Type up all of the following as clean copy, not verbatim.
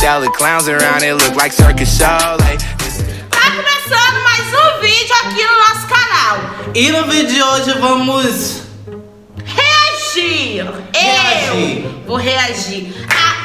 salad, clowns around, it look like circus show. Like, tá começando mais um vídeo aqui no nosso canal. E no vídeo de hoje vamos reagir. Eu vou reagir.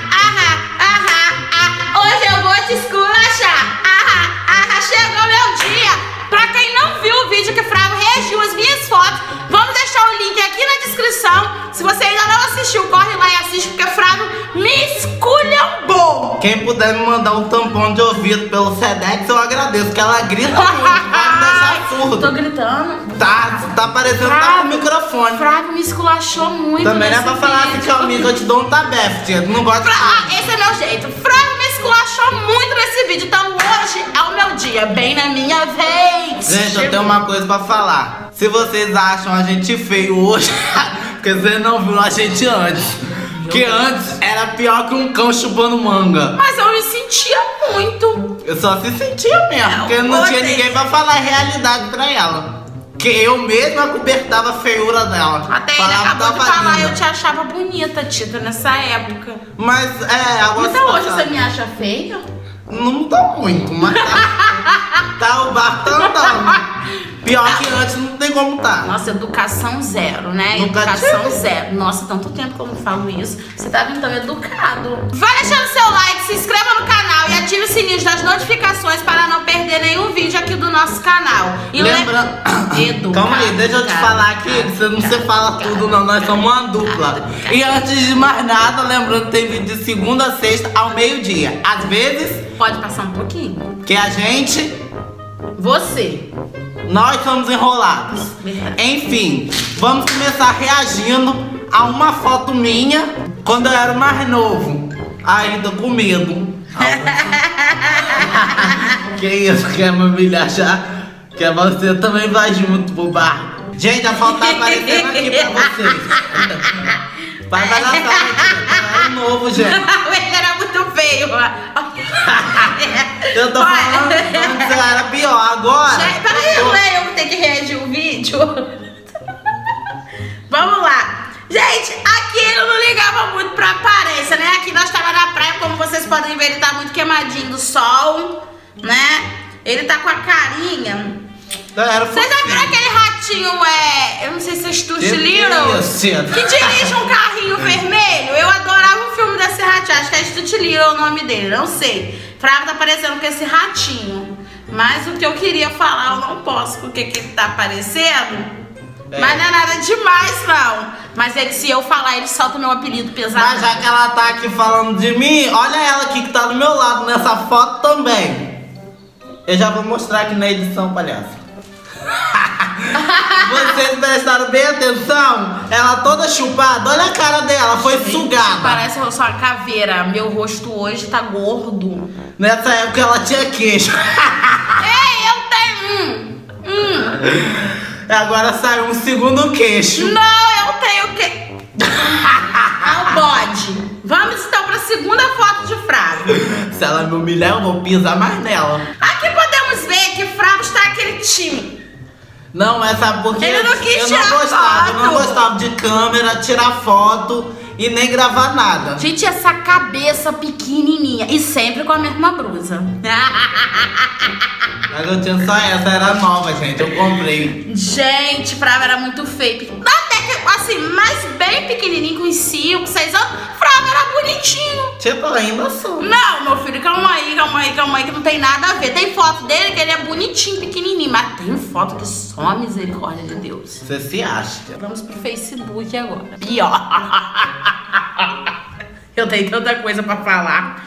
Hoje eu vou te esculachar. Chegou meu dia. Pra quem não viu o vídeo que Fravo reagiu às minhas fotos, vamos deixar o link aqui na descrição. Se você ainda não assistiu, corre lá e assiste, porque Fravo me esculhambou. Quem puder me mandar um tampão de ouvido pelo Sedex, eu agradeço, que ela grita muito, vai me deixar surdo. Tô gritando. Tá parecendo que tá com o microfone. Fravo me esculachou muito. Também não é pra falar assim, que amigo, eu te dou um tabefe, tia. Não gosto de esse é meu jeito. Fravo me esculachou muito nesse vídeo, então hoje é o meu dia, bem na minha vez. Gente, eu tenho uma coisa pra falar. Se vocês acham a gente feio hoje, porque vocês não viram a gente antes. Porque antes era pior que um cão chupando manga. Mas eu me sentia muito. Eu só se sentia mesmo, porque não tinha ninguém pra falar a realidade pra ela. Que eu mesma acobertava a feiura dela. Até ele acabou de falar, eu te achava bonita, Tita, nessa época. Mas, agora... Então hoje você me acha feia? Não tá muito, mas tá o bar andando. Pior que antes não tem como tá. Nossa, educação zero, né? Educação zero. Nossa, tanto tempo que eu não falo isso. Você tá vindo tão educado. Vai deixando seu like, se inscreva no canal e ative o sininho das notificações para não perder nenhum vídeo aqui do nosso canal. E lembra... Calma aí, deixa eu te falar aqui, que você não se fala tudo não, nós somos uma dupla. E antes de mais nada, lembrando que tem vídeo de segunda a sexta ao meio-dia. Às vezes... Pode passar um pouquinho. Que a gente... Você... Nós somos enrolados. Enfim, vamos começar reagindo a uma foto minha quando eu era mais novo. Ainda com medo. Que isso, quer me humilhar já? Que você também vai junto pro bar. Gente, a foto tá aparecendo aqui pra vocês. Vai dar na sala, eu era novo, gente. Ele era muito feio. Eu tô falando antes eu era pior, agora... Peraí, eu vou ter que reagir o vídeo. Vamos lá. Gente, aqui ele não ligava muito pra aparência, né? Aqui nós tava na praia, como vocês podem ver, ele tá muito queimadinho do sol, né? Ele tá com a carinha... Vocês já viram aquele ratinho, eu não sei se é Stuart Little, que dirige um carrinho vermelho? Eu adorava o filme desse ratinho, acho que é Stuart Little o nome dele, não sei. Fravo tá aparecendo com esse ratinho, mas o que eu queria falar eu não posso, porque que ele tá aparecendo, mas não é nada demais não. Mas ele, se eu falar, ele solta o meu apelido pesado. Mas já que ela tá aqui falando de mim, olha ela aqui que tá do meu lado nessa foto também. Eu já vou mostrar aqui na edição, palhaço. Vocês prestaram bem atenção? Ela toda chupada, olha a cara dela, foi sugada. Parece só uma caveira, meu rosto hoje tá gordo. Nessa época ela tinha queixo. Ei, eu tenho Agora saiu um segundo queixo. Não, eu tenho que... É o bode. Vamos então pra segunda foto de Fravo. Se ela me humilhar, eu vou pisar mais nela. Aqui podemos ver que Fravo está aquele time. Não, sabe por quê? Ele não quis eu tirar não foto. gostava de câmera, tirar foto e nem gravar nada. Gente, essa cabeça pequenininha e sempre com a mesma blusa. Mas eu tinha só essa, era nova, gente, eu comprei. Gente, Fravo era muito feio. Até que, assim, mas bem pequenininho, com 5, 6 anos, Fravo era bonitinho. Tipo, ainda sou. Não, meu filho, calma aí, que não tem nada a ver. Tem foto dele que ele é bonitinho, pequenininho, mas tem foto que só a misericórdia de Deus. Você se acha? Vamos pro Facebook agora. Pior. Eu tenho tanta coisa pra falar.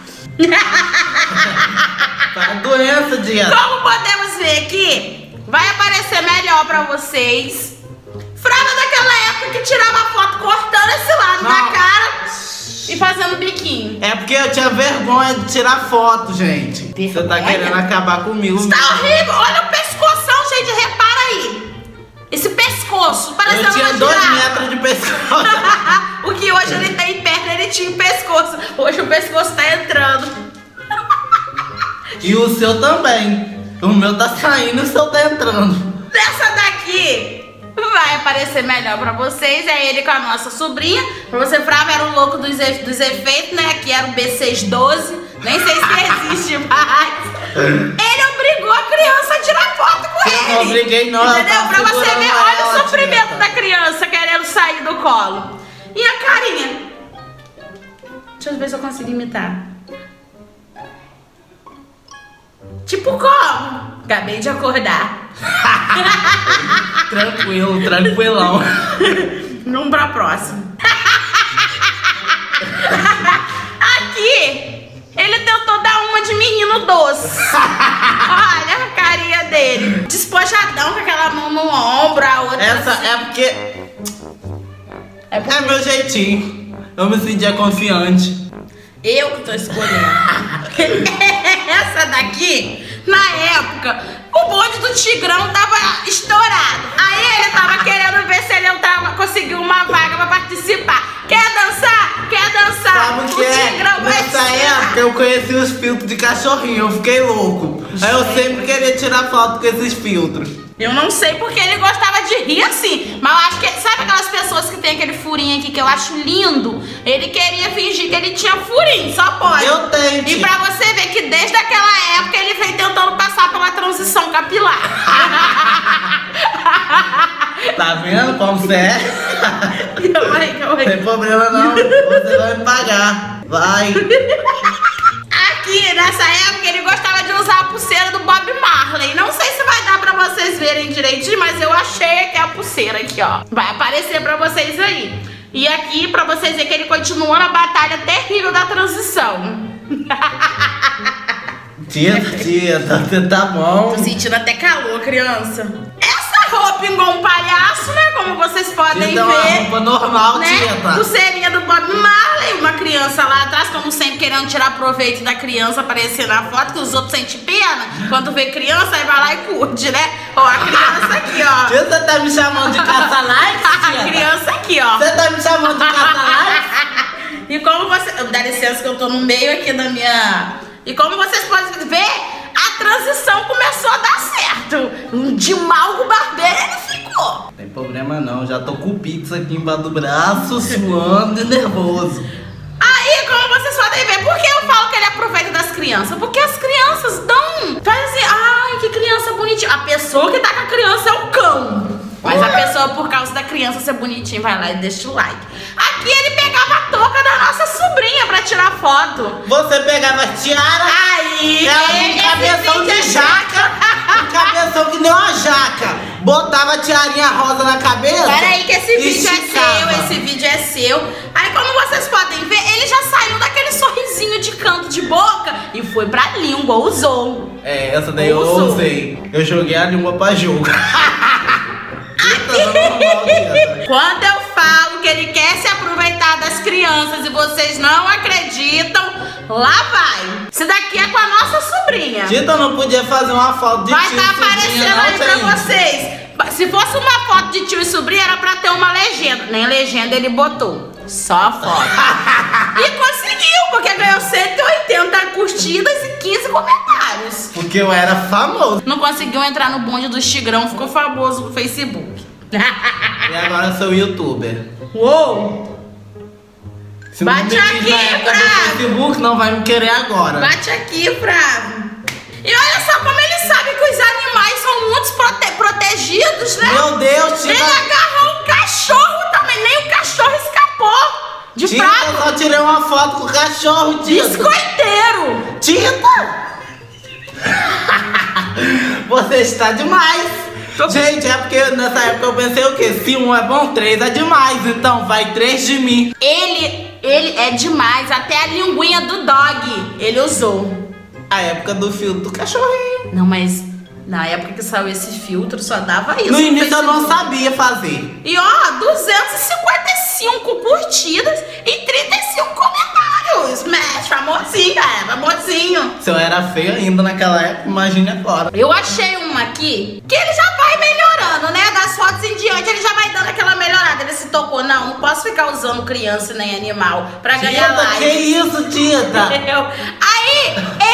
Tá doença, Diana. Como podemos ver aqui, vai aparecer melhor pra vocês. Frava daquela época que tirava foto cortando esse lado da cara e fazendo biquinho. É porque eu tinha vergonha de tirar foto, gente. Você tá querendo acabar comigo. Isso tá horrível. Olha o pescoção, gente. Repara aí. Esse pescoço. Parecendo eu tinha uma 2 girafa. metros de pescoço. O que hoje ele tem perna, ele tinha o pescoço. Hoje o pescoço tá entrando. E o seu também. O meu tá saindo e o seu tá entrando. Dessa daqui vai aparecer melhor pra vocês. É ele com a nossa sobrinha. Pra você, Fravo, era o louco dos efeitos, né? Que era o B612. Nem sei se existe mais. Ele obrigou a criança a tirar foto com ele. Não obriguei não. Entendeu? Pra você ver, olha ela, o sofrimento dieta. da criança querendo sair do colo. E a carinha? Deixa eu ver se eu consigo imitar. Tipo como? Acabei de acordar. Tranquilo, tranquilão. Vamos pra próxima. Aqui, ele tentou dar uma de menino doce. Olha a carinha dele. Despojadão com aquela mão no ombro, a outra. Essa assim. é porque... É meu jeitinho. Eu me sentia confiante. Eu que tô escolhendo. Essa daqui, na época, o bonde do Tigrão tava estourado. Aí ele tava querendo ver se ele conseguiu uma vaga pra participar. Quer dançar? Quer dançar? Sabe o que é? Tigrão vai Nessa te época eu conheci os filtros de cachorrinho, eu fiquei louco. Aí eu sempre queria tirar foto com esses filtros. Eu não sei porque ele gostava de rir assim, mas eu acho que, sabe aquelas pessoas que tem aquele furinho aqui que eu acho lindo? Ele queria fingir que ele tinha furinho, só pode. Eu tenho, E tia. pra você ver que desde aquela época ele vem tentando passar pela transição capilar. Tá vendo como você é? Calma aí. Não tem problema não, você vai me pagar. Vai. Aqui, nessa época, ele gostava de usar a pulseira do Bob Marley. Não sei se vai dar pra vocês verem direitinho, mas eu achei aqui a pulseira aqui, ó. Vai aparecer pra vocês aí. E aqui, pra vocês verem que ele continua na batalha terrível da transição. Tia, você tá bom. Tô sentindo até calor, criança. Essa roupa igual um palhaço, né? Como vocês podem Tia, uma ver. roupa normal, Né? tia. Pulseirinha do Bob Marley, uma criança lá atrás, como sempre, querendo tirar proveito da criança, aparecer na foto, que os outros sentem pena. Quando vê criança, aí vai lá e curte, né? Ó, a criança aqui, ó. Tia, você tá me chamando de caça-likes, A tia? criança aqui, ó. Você tá me chamando de caça-likes? E como você... Dá licença que eu tô no meio aqui da minha... E como vocês podem ver, a transição começou a dar certo. De mal o barbeiro ele ficou. Não tem problema não, já tô com pizza aqui embaixo do braço, suando e nervoso. Aí, como vocês podem ver, por que eu falo que ele aproveita das crianças? Porque as crianças fazem assim, ai, que criança bonitinha. A pessoa que tá com a criança é o cão. Mas a pessoa, por causa da criança ser bonitinha, vai lá e deixa o like. Aqui ele pegava a touca da nossa sobrinha pra tirar foto. Você pegava a tiara, Aí, ela com cabeção de jaca, com cabeção que nem uma jaca. Botava a tiarinha rosa na cabeça. Peraí que esse e vídeo é esticava. seu, esse vídeo é seu. Aí como vocês podem ver, ele já saiu daquele sorrisinho de canto de boca e foi pra língua, usou. É, essa daí eu Usou. usei. Eu joguei a língua pra jogo. Quando eu falo que ele quer se aproveitar das crianças e vocês não acreditam, lá vai. Isso daqui é com a nossa sobrinha. Tita não podia fazer uma foto de Vai tio estar e sobrinha, aparecendo não, aí pra gente. vocês. Se fosse uma foto de tio e sobrinha, era pra ter uma legenda. Nem legenda ele botou. Só foto. E conseguiu, porque ganhou 180 curtidas e 15 comentários. Porque eu era famoso. Não conseguiu entrar no bonde do Tigrão, ficou famoso no Facebook. E agora eu sou youtuber. Uou! Se não Bate me diz aqui, na época do Bravo. Facebook, não vai me querer agora. Bate aqui, Bravo. E olha só como ele sabe que os animais são muito protegidos, né? Meu Deus, Ele Tita. agarrou um cachorro também, nem o cachorro escapou. De Tita, eu Bravo. só tirei uma foto com o cachorro, Tita. Biscoiteiro. Tita! Você está demais. Gente, é porque nessa época eu pensei o quê? Se um é bom, 3 é demais. Então vai 3 de mim. Ele é demais, até a linguinha do dog ele usou. A época do filtro do cachorrinho. Não, mas na época que saiu esse filtro só dava isso. No início eu não Facebook. sabia fazer. E ó, 255 curtidas e 35 comentários. Mas famosinho, cara, famosinho. Se eu era feio ainda naquela época, imagine agora. Eu achei uma aqui que ele já vai melhorando, né? Das fotos em diante ele já vai dando aquela melhorada. Ele se tocou, não posso ficar usando criança nem animal pra ganhar Tita, like. que isso, Tita? Entendeu? Aí, eis que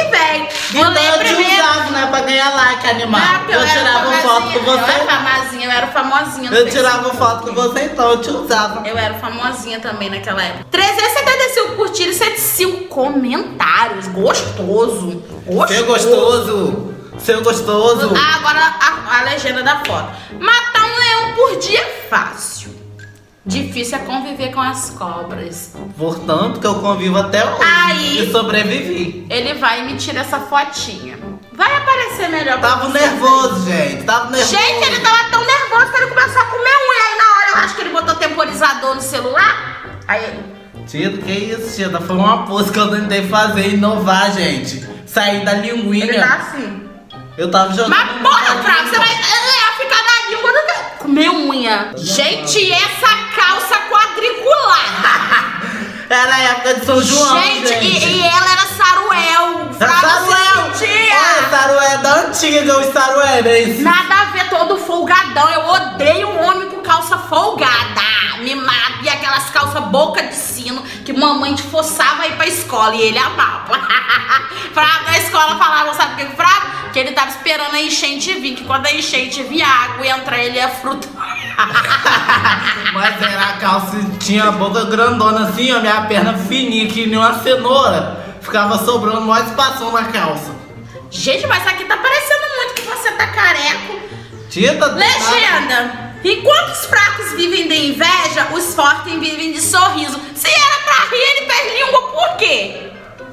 vem. Vou Então ler eu te primeiro. usava, né? Pra ganhar like, animal. Não, porque eu tirava foto com Eu você. era famosinha, eu era famosinha. no Eu Facebook. tirava foto com você, então eu te usava. Eu era famosinha também naquela época. 375 curtidas, 105 comentários. Gostoso. Seu gostoso. Seu gostoso. Ah, agora a legenda da foto. Matar um leão por dia é fácil. Difícil é conviver com as cobras. Portanto, que eu convivo até hoje. Aí. E sobrevivi. Ele vai me tirar essa fotinha. Vai aparecer melhor pra Tava você. nervoso, gente. Tava nervoso. Gente, ele tava tão nervoso que ele começou a comer unha. Aí na hora eu acho que ele botou temporizador no celular. Aí... Tita, que isso, Tita? Foi uma pose que eu tentei fazer, inovar, gente. Sair da linguinha. ele tá assim. Eu tava jogando. Mas porra, Fraga, você vai ficar na língua do... Comer unha. Gente, essa calça quadricular. Era a época de São João, Gente, gente. e ela era saruel. Fraga, Saruel! você sentia. Olha, Sarué da antiga, os Saruéis. Nada a ver, todo folgadão. Eu odeio um homem com calça folgada. Me mata. E aquelas calças boca de sino que mamãe te forçava a ir pra escola e ele amava. Fraga, na escola falavam, sabe o que Fraga? Que ele tava esperando a enchente vir, que quando a enchente vir água e entrar ele ia frutar. Mas era a calça, tinha a boca grandona assim, ó, minha perna fininha, que nem uma cenoura. Ficava sobrando mais espaço na calça. Gente, mas aqui tá parecendo muito que você tá careco. Tita, Legenda. Enquanto os fracos vivem de inveja, os fortes vivem de sorriso. Se era pra rir, ele perde língua por quê?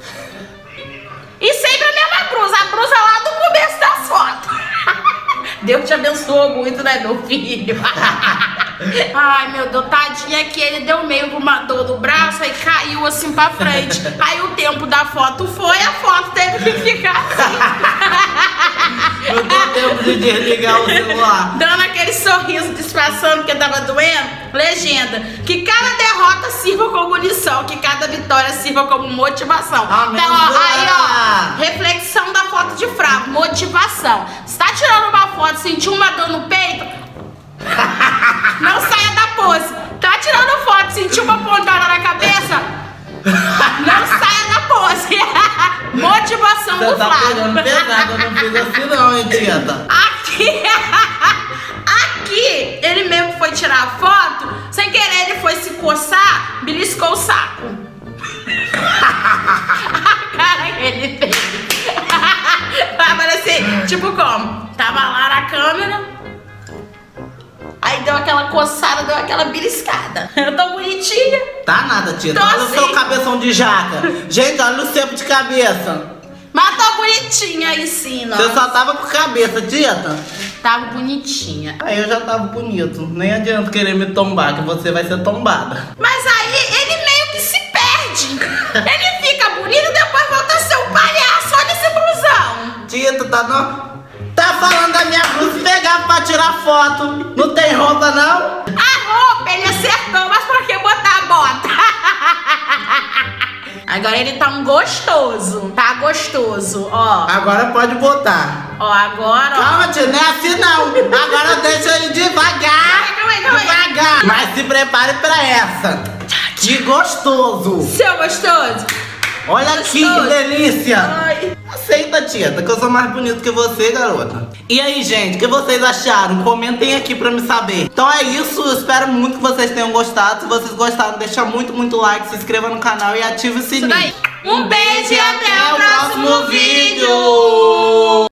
E sempre a mesma brusa. A brusa lá do começo das fotos. Deus te abençoou muito, né, meu filho? Ai, meu Deus, tadinha que ele deu meio com uma dor no braço e caiu assim pra frente. Aí o tempo da foto foi, a foto teve que ficar assim. não deu tempo de desligar o celular. Dando aquele sorriso disfarçando que tava doendo. Legenda. Que cada derrota sirva como lição, que cada vitória sirva como motivação. Amém. Então, ó, aí, ó, reflexão da foto de Fraga, motivação. Você tá tirando uma foto, sentiu uma dor no peito? Não saia da pose. Tá tirando foto, sentiu uma pontada na cabeça? Não saia da pose. Motivação Você do tá pegando Flávio. pesado, eu não fiz assim não, hein, Tita? Aqui, ele mesmo foi tirar a foto, sem querer ele foi se coçar, beliscou o saco. A cara que ele fez. Vai aparecer, tipo como? Tava lá na câmera. Aí deu aquela coçada, deu aquela beliscada. Eu tô bonitinha. Tá nada, Tita. Tô Olha o assim. seu cabeção de jaca. Gente, olha o cepo de cabeça. Mas tô bonitinha aí sim, Você nossa. só tava com cabeça, Tita. Tava bonitinha. Aí eu já tava bonito. Nem adianta querer me tombar, que você vai ser tombada. Mas aí ele meio que se perde. Ele fica bonito e depois volta a ser um palhaço. Olha esse blusão. Tita, tá não... Tá falando da minha blusa, pegava pra tirar foto. Não tem roupa, não? A roupa ele acertou, mas pra que botar a bota? Agora ele tá um gostoso. Tá gostoso, ó. Agora pode botar. Ó, agora, ó. Calma, tia, não é assim não. Agora deixa ele devagar. Calma aí. Devagar. Mas se prepare pra essa. Que gostoso. Seu gostoso? Olha aqui, que Gostoso. delícia. Ai. Aceita, Tita, que eu sou mais bonito que você, garota. E aí, gente, o que vocês acharam? Comentem aqui pra me saber. Então é isso, eu espero muito que vocês tenham gostado. Se vocês gostaram, deixa muito like, se inscreva no canal e ative o sininho. Um beijo e até o próximo vídeo.